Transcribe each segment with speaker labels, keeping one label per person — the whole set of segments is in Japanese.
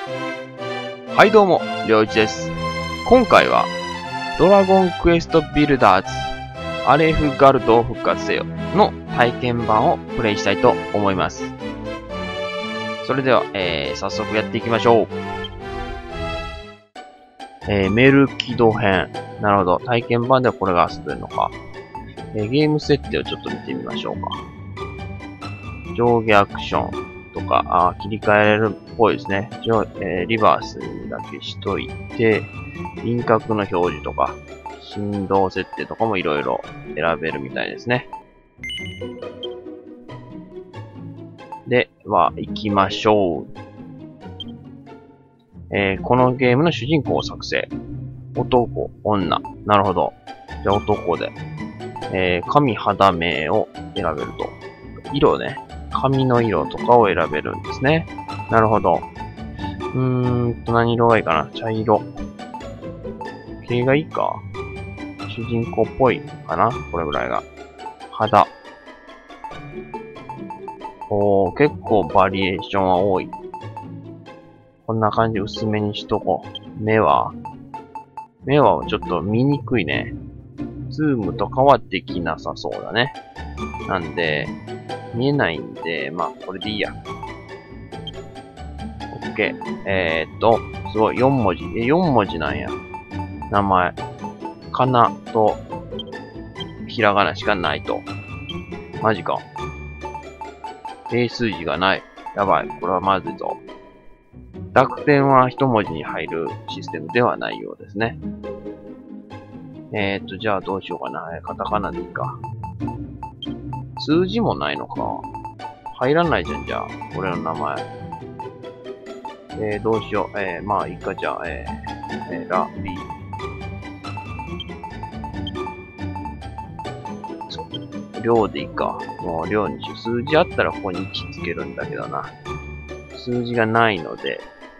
Speaker 1: はいどうも、りょういちです。今回は、ドラゴンクエストビルダーズ、アレフガルドを復活せよの体験版をプレイしたいと思います。それでは、早速やっていきましょう。メルキド編。なるほど。体験版ではこれが遊べるのか。ゲーム設定をちょっと見てみましょうか。上下アクションとか、切り替えれるっぽいですね。リバースにだけしといて、輪郭の表示とか、振動設定とかもいろいろ選べるみたいですね。では、行きましょう。このゲームの主人公を作成。男、女。なるほど。じゃあ男で。髪肌目を選べると。色ね。髪の色とかを選べるんですね。なるほど。何色がいいかな。茶色。系がいいか。主人公っぽいかな。これぐらいが。肌。結構バリエーションは多い。こんな感じ薄めにしとこう。目はちょっと見にくいね。ズームとかはできなさそうだね。なんで、見えないんで、まあ、これでいいや。OK。すごい、4文字。4文字なんや。名前。かなと、ひらがなしかないと。マジか。英数字がない。やばい。これはまずいぞ。濁点は一文字に入るシステムではないようですね。じゃあどうしようかな。カタカナでいいか。数字もないのか。入らないじゃん、じゃあ。俺の名前。どうしよう。まあ、いいか、じゃあ、ラ、リ。量でいいか。もう量にしよう。数字あったらここに1つけるんだけどな。数字がないので、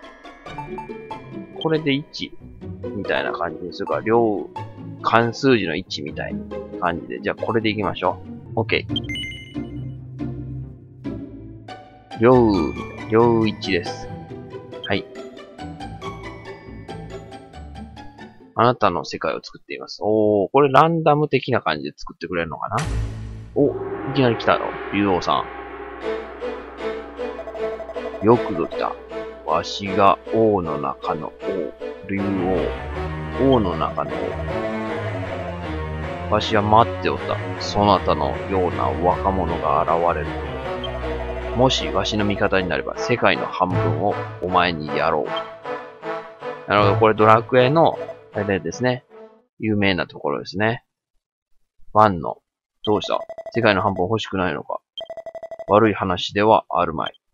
Speaker 1: これで1みたいな感じにするから、量、漢数字の1みたいな感じで。じゃあこれでいきましょう。OK。量1です。はい。あなたの世界を作っています。これランダム的な感じで作ってくれるのかな。いきなり来たよ。竜王さん。よくぞ来た。わしが王の中の王。竜王。王の中の王。わしは待っておった。そなたのような若者が現れる。もしわしの味方になれば世界の半分をお前にやろう。なるほど。これドラクエの、あれですね。有名なところですね。ワンの、どうした？世界の半分欲しくないのか？悪い話ではあるまい。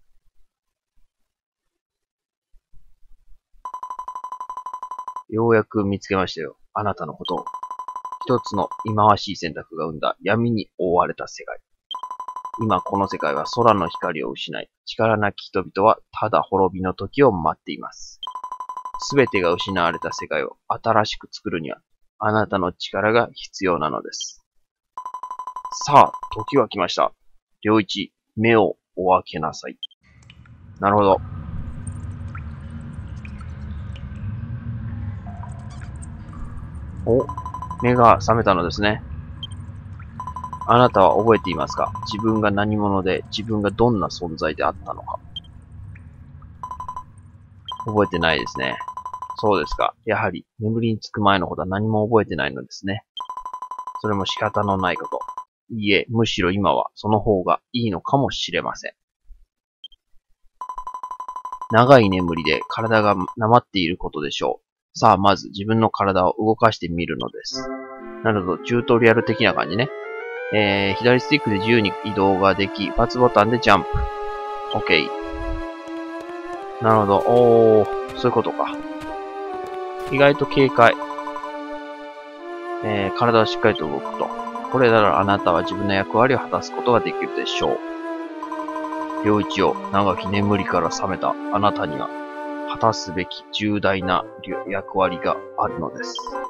Speaker 1: ようやく見つけましたよ。あなたのことを。一つの忌まわしい選択が生んだ闇に覆われた世界。今この世界は空の光を失い、力なき人々はただ滅びの時を待っています。すべてが失われた世界を新しく作るには、あなたの力が必要なのです。さあ、時は来ました。良一、目をお開けなさい。なるほど。目が覚めたのですね。あなたは覚えていますか？自分が何者で、自分がどんな存在であったのか。覚えてないですね。そうですか。やはり、眠りにつく前のことは何も覚えてないのですね。それも仕方のないこと。いいえ、むしろ今はその方がいいのかもしれません。長い眠りで体がなまっていることでしょう。さあ、まず自分の体を動かしてみるのです。なるほど、チュートリアル的な感じね。左スティックで自由に移動ができ、×ボタンでジャンプ。OK。なるほど。そういうことか。意外と軽快。体はしっかりと動くと。これならあなたは自分の役割を果たすことができるでしょう。良一よ、長き眠りから覚めたあなたには、果たすべき重大な役割があるのです。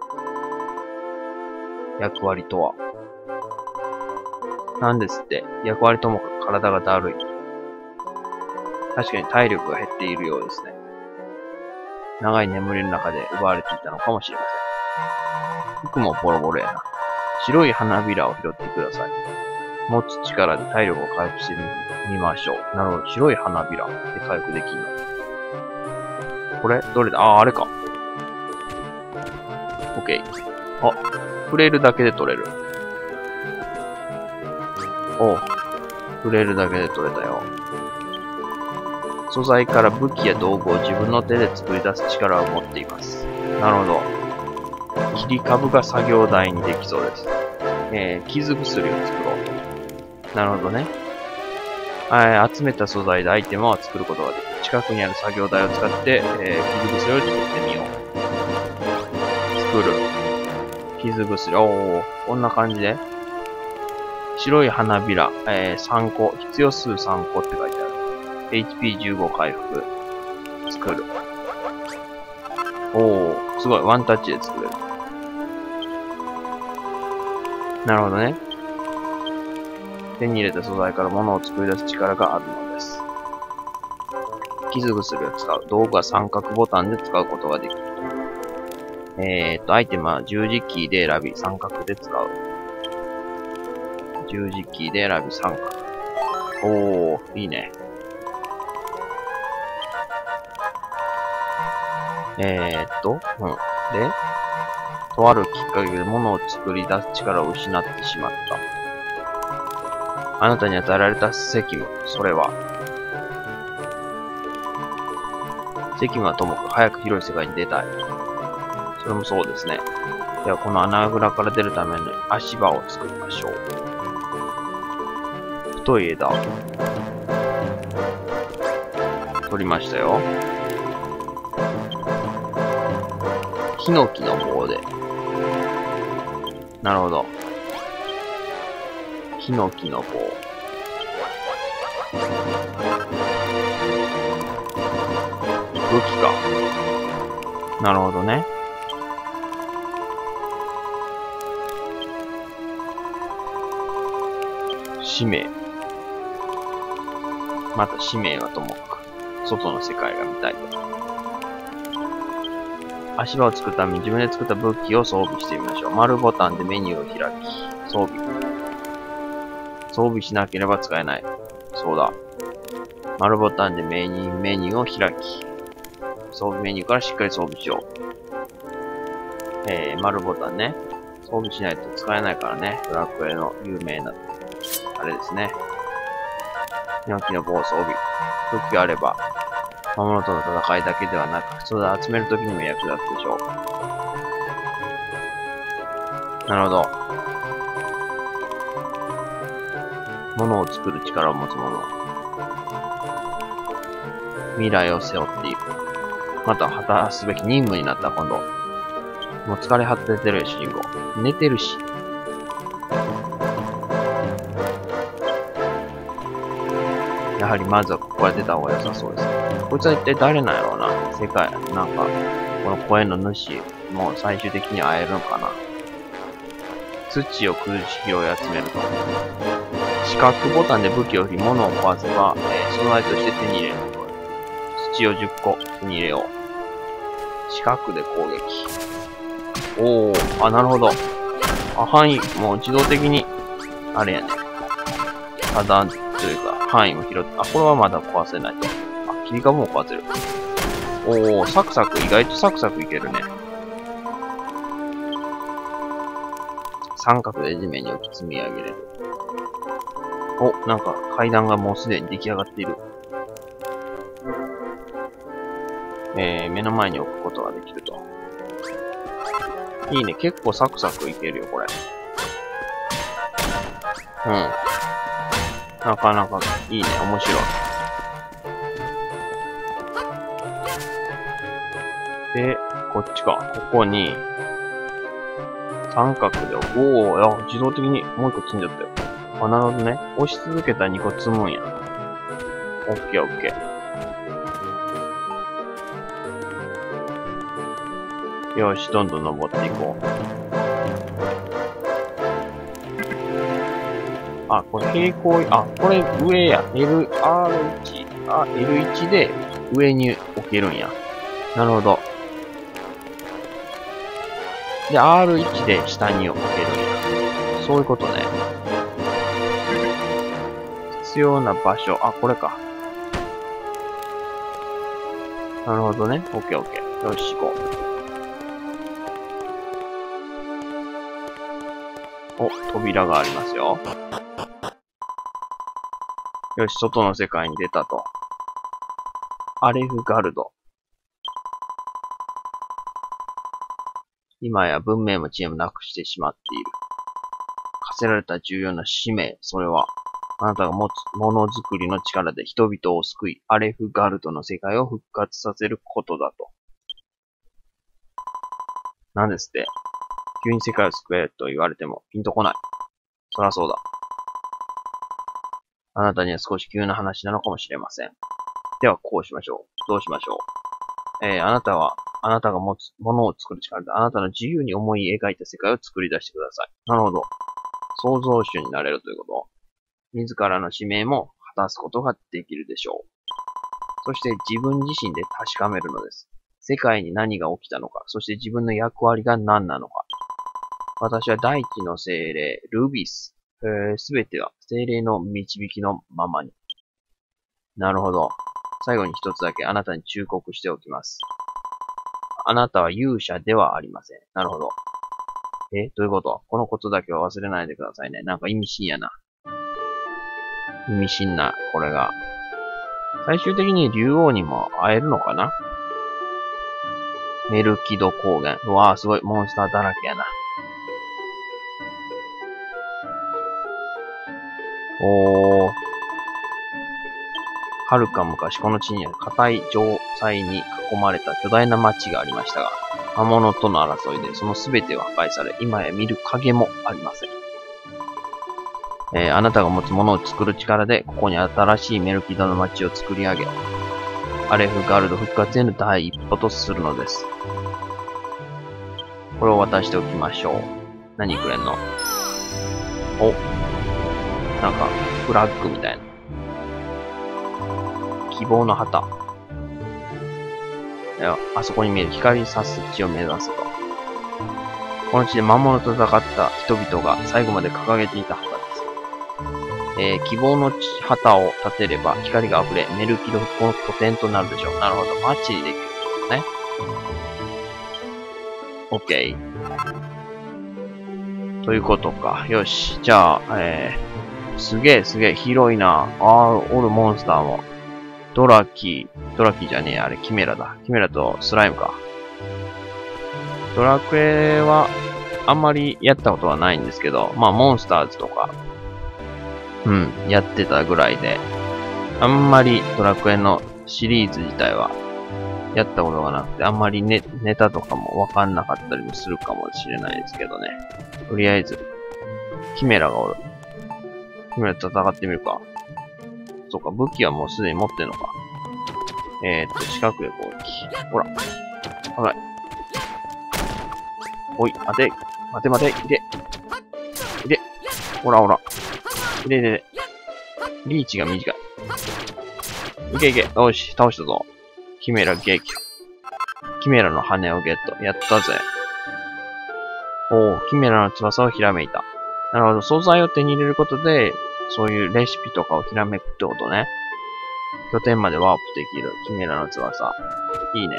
Speaker 1: 役割とは、なんですって。役割ともかく体がだるい。確かに体力が減っているようですね。 長い眠りの中で奪われていたのかもしれません。服もボロボロやな。白い花びらを拾ってください。持つ力で体力を回復してみましょう。なるほど。白い花びらで回復できるの。これどれだ？あれか。OK。あ、触れるだけで取れる。お、触れるだけで取れたよ。素材から武器や道具を自分の手で作り出す力を持っています。なるほど。切り株が作業台にできそうです。傷薬を作ろう。なるほどね。集めた素材でアイテムを作ることができる。近くにある作業台を使って、傷薬を作ってみよう。作る。傷薬。こんな感じで。白い花びら、3個。必要数3個って書いてある。HP15 回復。作る。すごい。ワンタッチで作れる。なるほどね。手に入れた素材から物を作り出す力があるのです。傷薬を使う。道具は三角ボタンで使うことができる。アイテムは十字キーで選び、三角で使う。十字キーで選び、三角。いいね。で、とあるきっかけで物を作り出す力を失ってしまった。あなたに与えられた責務、それは、責務はともかく早く広い世界に出たい。それもそうですね。ではこの穴蔵から出るために足場を作りましょう。太い枝を取りましたよ。ヒノキの棒で。なるほど。ヒノキの棒。武器か。なるほどね。使命。また使命はともかく、外の世界が見たいと。足場を作るために自分で作った武器を装備してみましょう。丸ボタンでメニューを開き、装備。装備しなければ使えない。そうだ。丸ボタンでメニューを開き、装備メニューからしっかり装備しよう。丸ボタンね。装備しないと使えないからね。ドラクエの有名な、あれですね。ヒノキの棒装備。武器があれば、魔物との戦いだけではなく、それを集めるときにも役立つでしょう。なるほど。物を作る力を持つ者。未来を背負っている。また果たすべき任務になった今度。もう疲れ果ててるよ、主人公。寝てるし。やはりまずはここから出た方が良さそうです。こいつは一体誰なんやろうな。世界、なんか、この声の主、もう最終的に会えるのかな。土を崩し拾い集めると。四角ボタンで武器を振り物を壊せば、素材として手に入れる。土を10個手に入れよう。四角で攻撃。なるほど。範囲、もう自動的に、あれやね。遮断というか、範囲も広って、これはまだ壊せないと。切り株も壊せる。サクサク、意外とサクサクいけるね。三角で地面に置き積み上げれる。なんか階段がもうすでに出来上がっている。目の前に置くことができると。いいね。結構サクサクいけるよ、これ。なかなかいいね。面白い。で、こっちか。ここに、三角で、自動的にもう一個積んじゃったよ。なるほどね。押し続けたら2個積むんや。オッケーオッケー。よし、どんどん登っていこう。これ平行、これ上や。L1 で上に置けるんや。なるほど。 で、R1 で下に置けるんだ。そういうことね。必要な場所。あ、これか。なるほどね。オッケーオッケー。よし、行こう。お、扉がありますよ。よし、外の世界に出たと。アレフガルド。今や文明も知恵もなくしてしまっている。課せられた重要な使命、それは、あなたが持つものづくりの力で人々を救い、アレフガルドの世界を復活させることだと。なんですって。急に世界を救えると言われてもピンとこない。そらそうだ。あなたには少し急な話なのかもしれません。では、こうしましょう。どうしましょう。あなたが持つものを作る力で、あなたの自由に思い描いた世界を作り出してください。なるほど。創造主になれるということ。自らの使命も果たすことができるでしょう。そして自分自身で確かめるのです。世界に何が起きたのか、そして自分の役割が何なのか。私は大地の精霊、ルビス。すべては精霊の導きのままに。なるほど。最後に一つだけあなたに忠告しておきます。あなたは勇者ではありません。なるほど。どういうこと？このことだけは忘れないでくださいね。なんか意味深やな。意味深な、これが。最終的に竜王にも会えるのかな？メルキド高原。うわぁ、すごい。モンスターだらけやな。はるか昔この地には硬い城塞に囲まれた巨大な町がありましたが、魔物との争いでその全ては破壊され、今や見る影もありません。あなたが持つものを作る力で、ここに新しいメルキドの町を作り上げ、アレフガルド復活への第一歩とするのです。これを渡しておきましょう。何くれんの？お、なんか、フラッグみたいな。希望の旗。あそこに見える光さす地を目指すと。この地で魔物と戦った人々が最後まで掲げていた旗です。希望の旗を立てれば光が溢れ、メルキド復興の拠点となるでしょう。なるほど。街にできるってことね。オッケー。ということか。よし。じゃあ、すげえ広いな。おるモンスターも。ドラキじゃねえ、あれ、キメラだ。キメラとスライムか。ドラクエは、あんまりやったことはないんですけど、まあ、モンスターズとか、やってたぐらいで、あんまりドラクエのシリーズ自体は、やったことがなくて、あんまりネタとかもわかんなかったりもするかもしれないですけどね。とりあえず、キメラがおる。キメラと戦ってみるか。そうか、武器はもうすでに持ってんのか。四角い攻撃。ほら。危ない。おい、待て、いで。ほら。いで。リーチが短い。いけ。よし、倒したぞ。キメラ撃破。キメラの羽をゲット。やったぜ。キメラの翼をひらめいた。なるほど、素材を手に入れることで、そういうレシピとかをひらめくってことね。拠点までワープできる。キメラの翼。いいね。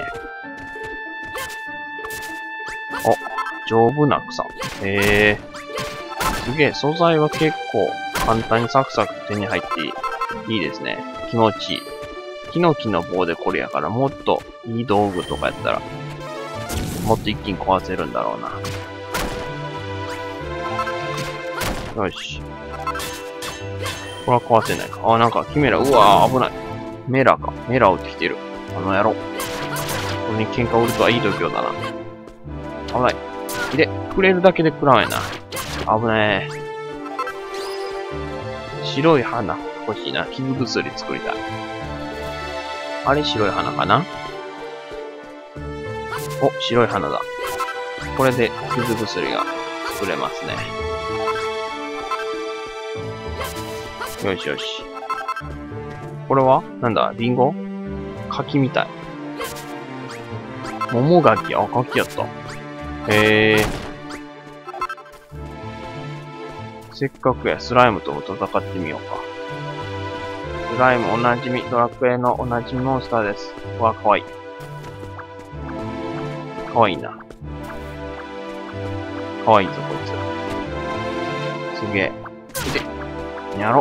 Speaker 1: 丈夫な草。すげえ、素材は結構簡単にサクサク手に入っていいですね。気持ちいい。ヒノキの棒でこれやから、もっといい道具とかやったら、もっと一気に壊せるんだろうな。よし。これは壊せないか。なんか、キメラ、うわー、危ない。メラ撃ってきてる。あの野郎。これに喧嘩売るとはいい度胸だな。危ない。触れるだけで食らうんやな。危ねえ。白い花欲しいな。傷薬作りたい。あれ白い花かな？白い花だ。これで傷薬が作れますね。よし。これはなんだ？リンゴ？柿みたい。桃柿。柿やった。 へえ。せっかくやスライムとも戦ってみようか。スライムおなじみ、ドラクエのおなじみモンスターです。わ、かわいい。かわいいな。かわいいぞ、こいつ。すげえ。で、やろ。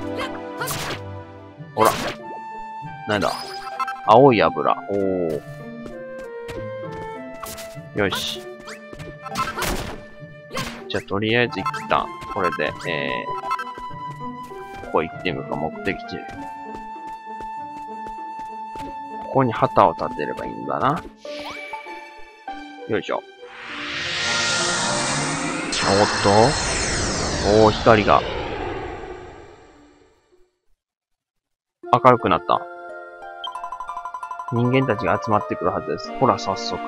Speaker 1: ほら。なんだ。青い油。おー。よし。じゃあ、とりあえず一旦、これで、ここ行ってみるか、目的地。ここに旗を立てればいいんだな。よいしょ。おっと。おー、光が。明るくなった。人間たちが集まってくるはずです。ほら、早速。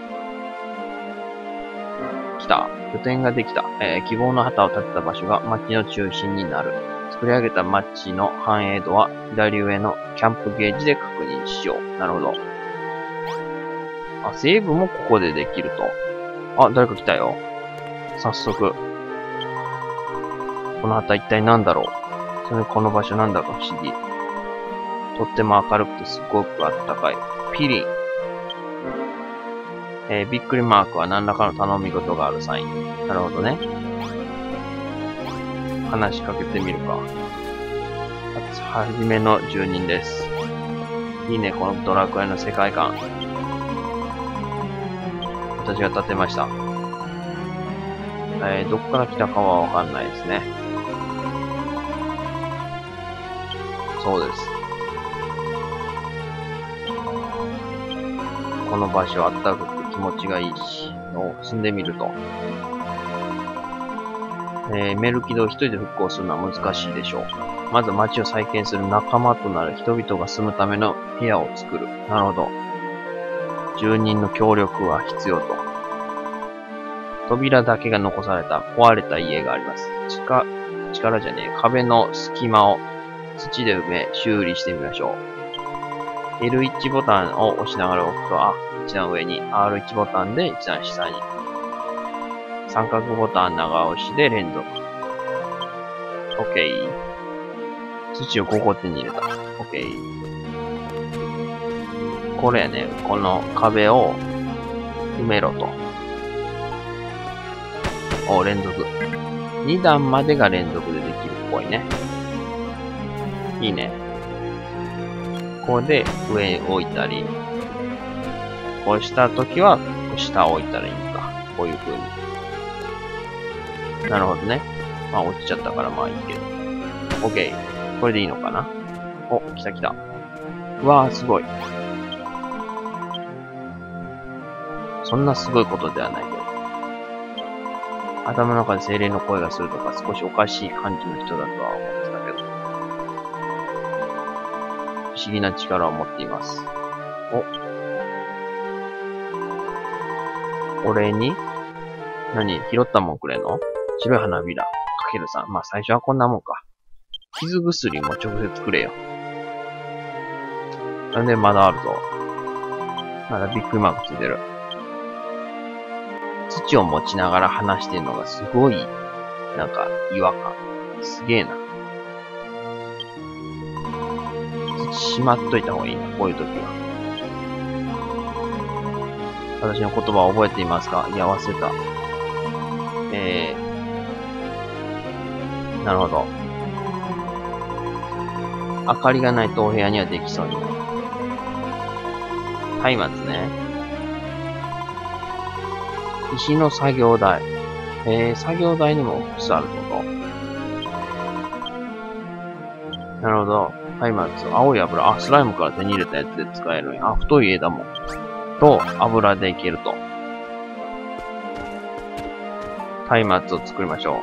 Speaker 1: 来た。拠点ができた。希望の旗を立てた場所が街の中心になる。作り上げた街の繁栄度は左上のキャンプゲージで確認しよう。なるほど。あ、セーブもここでできると。あ、誰か来たよ。早速。この旗一体何だろう。それにこの場所なんだか不思議。とっても明るくてすごくあったかい。ピリン。びっくりマークは何らかの頼み事があるサイン。なるほどね。話しかけてみるか。はじめの住人です。いいね、このドラクエの世界観。私が建てました。どこから来たかはわかんないですね。そうです。この場所あったかくて気持ちがいいし、住んでみると。メルキドを一人で復興するのは難しいでしょう。まず街を再建する仲間となる人々が住むための部屋を作る。なるほど。住人の協力は必要と。扉だけが残された壊れた家があります。力じゃねえ。壁の隙間を土で埋め修理してみましょう。L1 ボタンを押しながら置くと、一段上に R1 ボタンで一段下に。三角ボタン長押しで連続。OK。土を5個手に入れた。OK。これやね、この壁を埋めろと。連続。2段までが連続でできるっぽいね。いいね。ここで上に置いたり、こうしたときは下を置いたらいいのか。こういう風に。なるほどね。まあ落ちちゃったからまあいいけど。OK。これでいいのかな。お、来た来た。うわー、すごい。そんなすごいことではないけど。頭の中で精霊の声がするとか少しおかしい感じの人だとは思ってたけど。不思議な力を持っています。お礼に何拾ったもんくれんの？白い花びら。かけるさん。まあ最初はこんなもんか。傷薬も直接くれよ。なんでまだあるぞ。まだびっくりマークついてる。土を持ちながら話してるのがすごい、なんか違和感。すげえな。土しまっといた方がいいな、こういう時は。私の言葉を覚えていますか？いや、忘れた。なるほど。明かりがないとお部屋にはできそうにない。松明ね。石の作業台。作業台にも複数あるってこと？なるほど。松明、青い油。スライムから手に入れたやつで使えるんや。太い枝も。と、油でいけると。松明を作りましょう。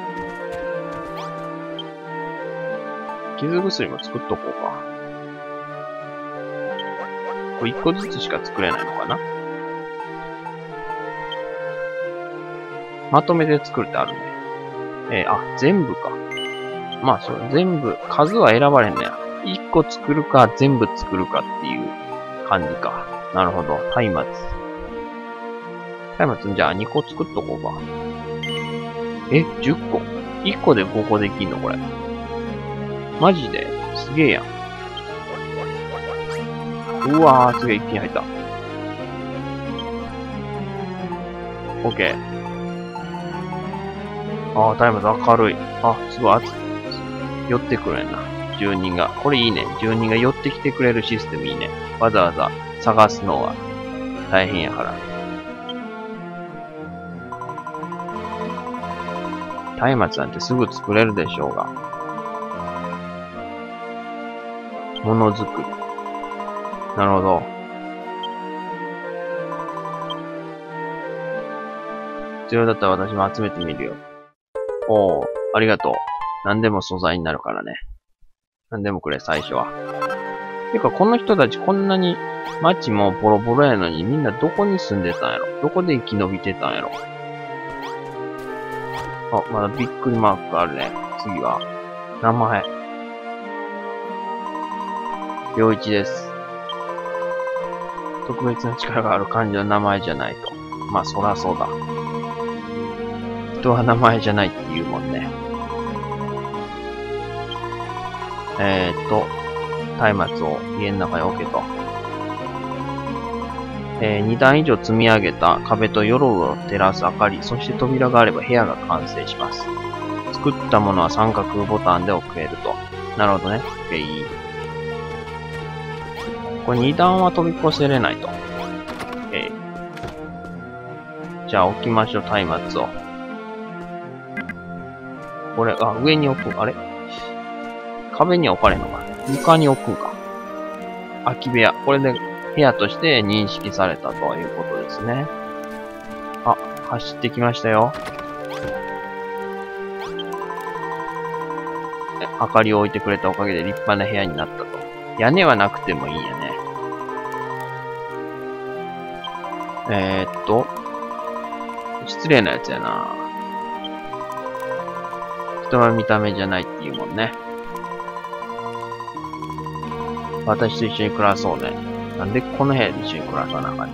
Speaker 1: 傷薬も作っとこうか。これ1個ずつしか作れないのかな？まとめて作るってあるね。全部か。まあそう、全部、数は選ばれんねや。1個作るか、全部作るかっていう感じか。なるほど。松明。 松じゃあ2個作っとこうか。え、10個 ?1 個で5個できんのこれ。マジですげえやん。うわー、すげえ一気に入った。オッケー。あー、松明明るい。あ、すごい熱い。寄ってくれんな。住人が。これいいね。住人が寄ってきてくれるシステムいいね。わざわざ探すのは大変やから。松明なんてすぐ作れるでしょうが。ものづくり。なるほど。必要だったら私も集めてみるよ。おー、ありがとう。何でも素材になるからね。何でもくれ、最初は。てか、この人たちこんなに街もボロボロやのにみんなどこに住んでたんやろ？どこで生き延びてたんやろ？あ、まだびっくりマークがあるね。次は、名前。良一です。特別な力がある感じの名前じゃないと。まあ、そらそうだ。人は名前じゃないって言うもんね。松明を家の中に置けと。2段以上積み上げた壁と夜を照らす明かり、そして扉があれば部屋が完成します。作ったものは三角ボタンで置けると。なるほどね。いい。これ2段は飛び越せれないと。じゃあ置きましょう、松明を。これ、あ、上に置く。あれ壁には置かれんのか。床に置くんか。空き部屋。これで部屋として認識されたということですね。あ、走ってきましたよ。明かりを置いてくれたおかげで立派な部屋になったと。屋根はなくてもいいんやね。失礼なやつやな。人の見た目じゃないっていうもんね。私と一緒に暮らそうね。なんでこの部屋で一緒に暮らさなあかんねん。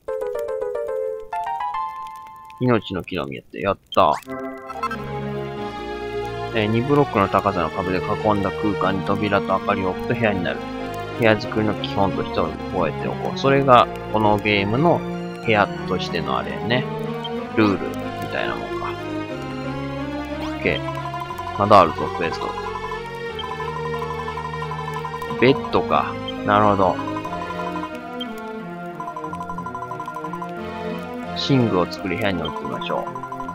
Speaker 1: 命の木の実やって、やった2ブロックの高さの壁で囲んだ空間に扉と明かりを置くと部屋になる。部屋作りの基本として覚えておこう。それがこのゲームの部屋としてのあれね。ルールみたいなもんか。OK。まだあるぞ、クエスト。ベッドか。なるほど。寝具を作り部屋に置いてみましょ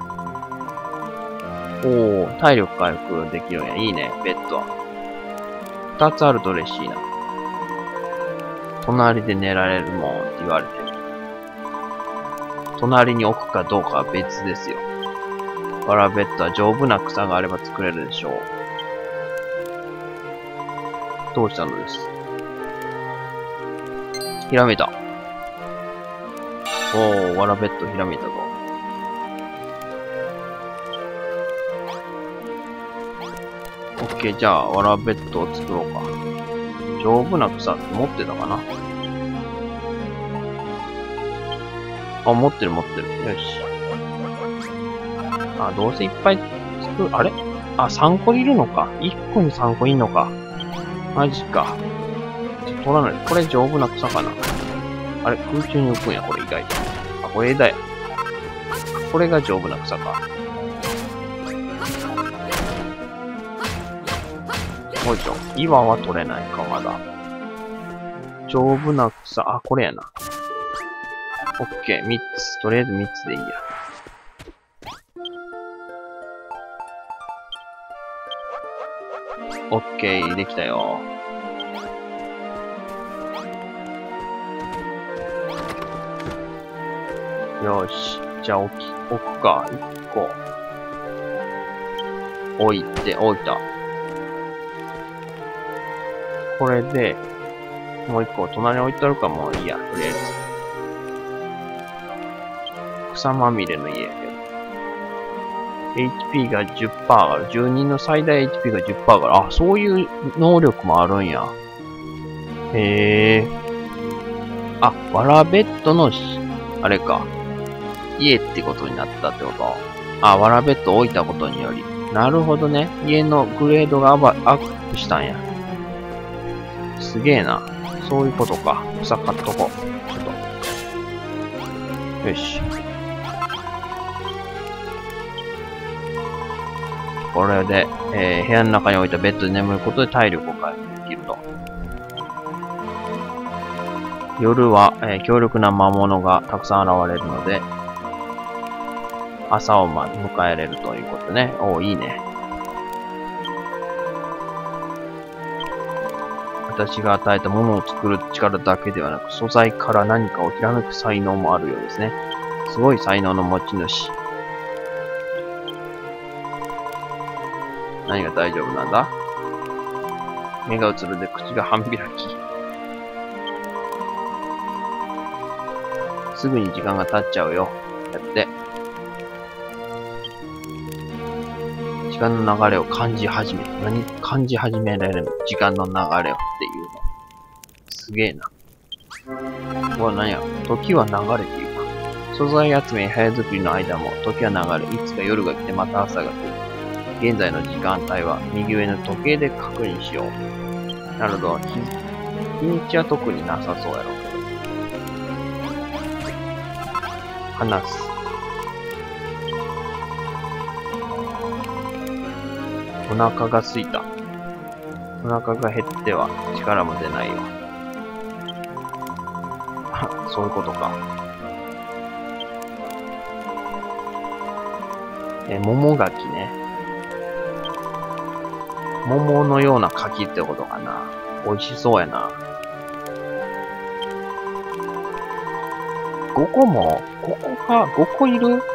Speaker 1: う。おー、体力回復できるんや。いいね、ベッド。2つあると嬉しいな。隣で寝られるもんって言われてる。隣に置くかどうかは別ですよ。わらベッドは丈夫な草があれば作れるでしょう。どうしたのです。ひらめいた。おー、わらベッドひらめいたぞ。オッケー、じゃあ、わらベッドを作ろうか。丈夫な草って持ってたかな？あ、持ってる。よし。あ、どうせいっぱい作る。あれ？あ、3個いるのか。1個に3個いんのか。マジか。取らない。これ丈夫な草かな。あれ、空中に浮くんや、これ意外と。あ、これ枝や。これが丈夫な草か。よいしょ。岩は取れないか、まだ。丈夫な草。あ、これやな。オッケー、3つ。とりあえず3つでいいや。オッケー、できたよ。よし。じゃあ置くか。1個。置いた。これで、もう1個隣に置いてあるかもういいや、とりあえず。草まみれの家やけど。HP が 10% 上がる。住人の最大 HP が 10% 上がる。あ、そういう能力もあるんや。へえ。あ、わらベッドのあれか。 家ってことになったってこと。あ、わらベッドを置いたことにより。なるほどね。家のグレードがアップしたんや。すげえな。そういうことか。草買っとこう。ちょっと。よし。これで、部屋の中に置いたベッドで眠ることで体力を回復できると。夜は、強力な魔物がたくさん現れるので、朝を迎えれるということね。おー、いいね。私が与えたものを作る力だけではなく、素材から何かをひらめく才能もあるようですね。すごい才能の持ち主。何が大丈夫なんだ？目が映るで口が半開き。すぐに時間が経っちゃうよ。やって。時間の流れを感じ始める。何感じ始められるの？時間の流れをっていうの。すげえな。これは何や？時は流れているか。素材集めや早作りの間も時は流れ、いつか夜が来てまた朝が来る。現在の時間帯は右上の時計で確認しよう。なるほど。日にちは特になさそうやろうけど。話す。お腹が空いた。お腹が減っては力も出ないよ。そういうことか。桃柿ね。桃のような柿ってことかな。美味しそうやな。5個も ?5 個か ?5 個いる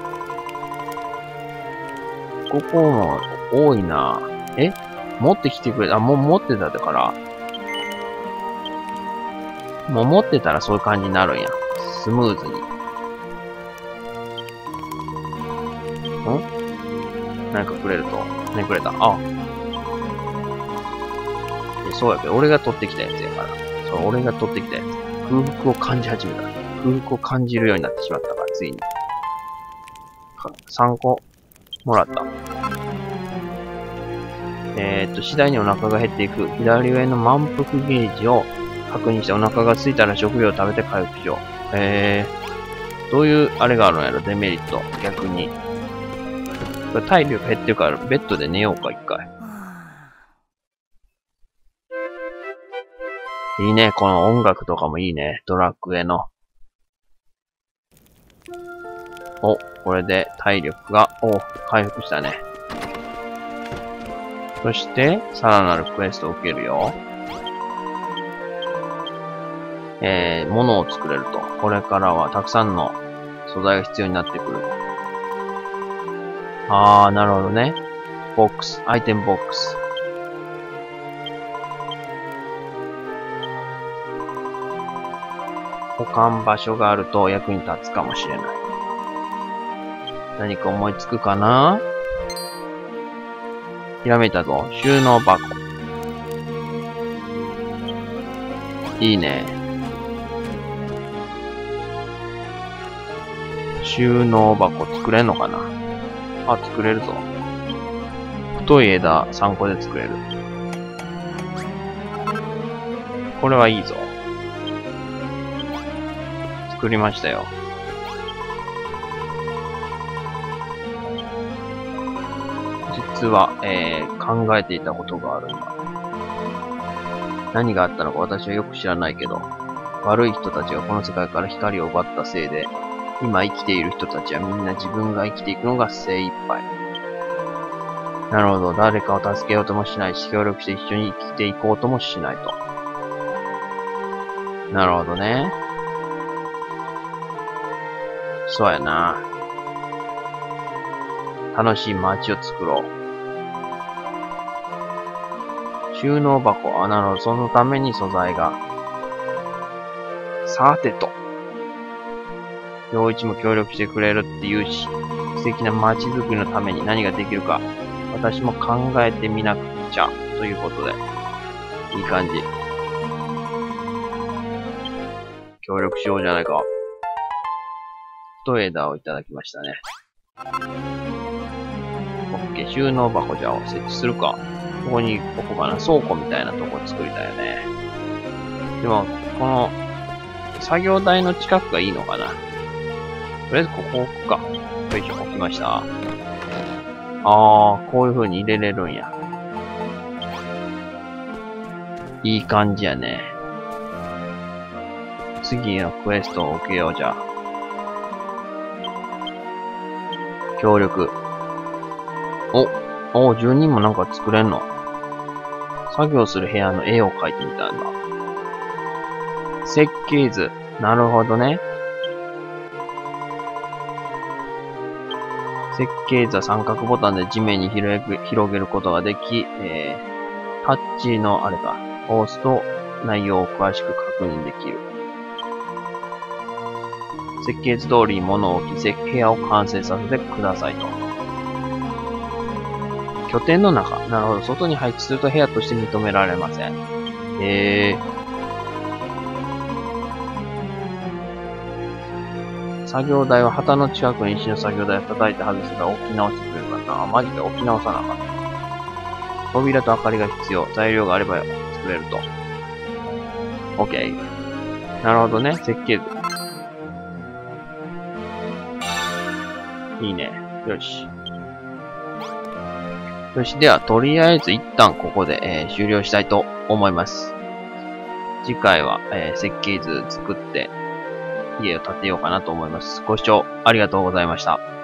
Speaker 1: ?5 個も多いな。持ってきてくれた。もう持ってただから。もう持ってたらそういう感じになるんや。スムーズに。何かくれると。何くれた？あ。そうやけど、俺が取ってきたやつやから。そう、俺が取ってきたやつ。空腹を感じ始めた。空腹を感じるようになってしまったから、ついに。3個、もらった。次第にお腹が減っていく。左上の満腹ゲージを確認してお腹が空いたら食料を食べて回復しよう。どういうあれがあるんやろ、デメリット。逆に。これ体力減ってるから、ベッドで寝ようか、一回。いいね、この音楽とかもいいね。ドラクエの。お、これで体力が、回復したね。そして、さらなるクエストを受けるよ。物を作れると。これからはたくさんの素材が必要になってくる。あー、なるほどね。ボックス、アイテムボックス。保管場所があると役に立つかもしれない。何か思いつくかな？ひらめいたぞ。収納箱。いいね。収納箱作れんのかな？あ、作れるぞ。太い枝3個で作れる。これはいいぞ。作りましたよ。実は、考えていたことがあるんだ。何があったのか私はよく知らないけど、悪い人たちがこの世界から光を奪ったせいで、今生きている人たちはみんな自分が生きていくのが精一杯。なるほど。誰かを助けようともしないし、協力して一緒に生きていこうともしないと。なるほどね。そうやな。楽しい街を作ろう。収納箱。あ、なるほど。そのために素材が。さてと。陽一も協力してくれるって言うし、素敵な街づくりのために何ができるか、私も考えてみなくちゃ。ということで。いい感じ。協力しようじゃないか。 一枝をいただきましたね。オッケー、収納箱じゃあ設置するか。ここに置こうかな。倉庫みたいなとこ作りたいよね。でも、この、作業台の近くがいいのかな。とりあえずここ置くか。よいしょ、置きました。こういう風に入れれるんや。いい感じやね。次のクエストを受けよう、じゃあ。協力。住人もなんか作れんの？作業する部屋の絵を描いてみたんだ。設計図。なるほどね。設計図は三角ボタンで地面に広げることができ、タッチのあれか、押すと内容を詳しく確認できる。設計図通りに物を置き、部屋を完成させてくださいと。拠点の中。なるほど。外に配置すると部屋として認められません。作業台は旗の近くに石の作業台を叩いて外せば置き直してくれるかな。マジで置き直さなあかった。扉と明かりが必要。材料があれば作れると。OK。なるほどね。設計図。いいね。よし。よし。では、とりあえず一旦ここで、終了したいと思います。次回は、設計図作って家を建てようかなと思います。ご視聴ありがとうございました。